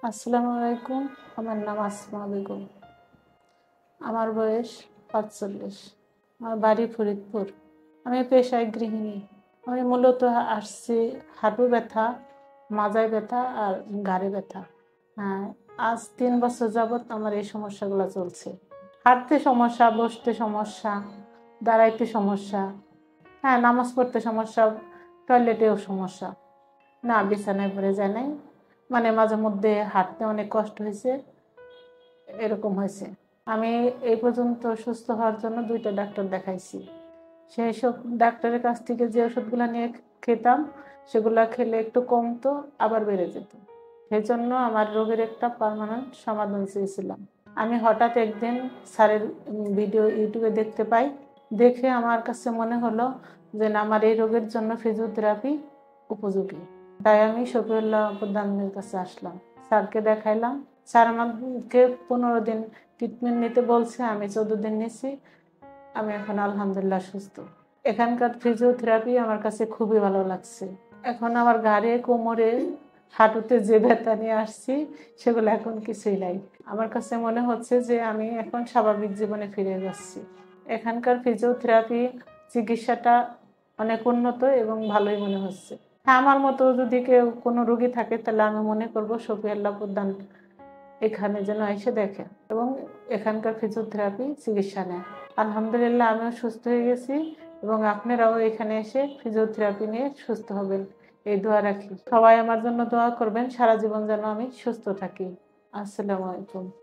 আসসালামু আলাইকুম। আমার নাম আসমা বেগম। আমার বয়স ৪৫। আমার বাড়ি ফরিদপুর। আমি পেশায় গৃহিণী। আমি মূলত আসছি হাঁটু ব্যথা, মাজায় ব্যথা আর ঘাড়ে ব্যথা। হ্যাঁ, আজ ৩ বছর যাবৎ আমার এই সমস্যাগুলো চলছে। হাঁটতে সমস্যা, বসতে সমস্যা, দাঁড়াইতে সমস্যা, হ্যাঁ নামাজ পড়তে সমস্যা, টয়লেটেও সমস্যা। না বিছানায় পড়ে যায় নাই, মানে মাঝে মধ্যে হাঁটতে অনেক কষ্ট হয়েছে, এরকম হয়েছে। আমি এই পর্যন্ত সুস্থ হওয়ার জন্য 2টা ডাক্তার দেখাইছি। সেই সব ডাক্তারের কাছ থেকে যে ওষুধগুলো নিয়ে খেতাম সেগুলো খেলে একটু কমতো, আবার বেড়ে যেত। সেই জন্য আমার রোগের একটা পার্মানেন্ট সমাধান চেয়েছিলাম। আমি হঠাৎ একদিন স্যারের ভিডিও ইউটিউবে দেখতে পাই। দেখে আমার কাছে মনে হলো যে না, আমার এই রোগের জন্য ফিজিওথেরাপি উপযোগী। তাই আমি শফিউল্লাহ প্রধানের কাছে আসলাম, স্যারকে দেখাইলাম। স্যার আমাকে 15 দিন ট্রিটমেন্ট নিতে বলছে, আমি 14 দিন নিছি। আমি এখন আলহামদুলিল্লাহ সুস্থ। এখানকার ফিজিওথেরাপি আমার কাছে খুবই ভালো লাগছে। এখন আমার ঘাড়ে, কোমরে, হাঁটুতে যে ব্যথা নিয়ে আসছি সেগুলো এখন কিছুই নাই। আমার কাছে মনে হচ্ছে যে আমি এখন স্বাভাবিক জীবনে ফিরে যাচ্ছি। এখানকার ফিজিওথেরাপি চিকিৎসাটা অনেক উন্নত এবং ভালোই মনে হচ্ছে। হ্যাঁ, আমার মতো যদি কেউ কোনো রোগী থাকে তাহলে আমি মনে করবো শফিউল্লাহ প্রধান এখানে যেন এসে দেখে এবং এখানকার ফিজিওথেরাপি চিকিৎসা নেয়। আলহামদুলিল্লাহ আমিও সুস্থ হয়ে গেছি এবং আপনারাও এখানে এসে ফিজিওথেরাপি নিয়ে সুস্থ হবেন, এই দোয়া রাখি। সবাই আমার জন্য দোয়া করবেন, সারা জীবন যেন আমি সুস্থ থাকি। আসসালামু আলাইকুম।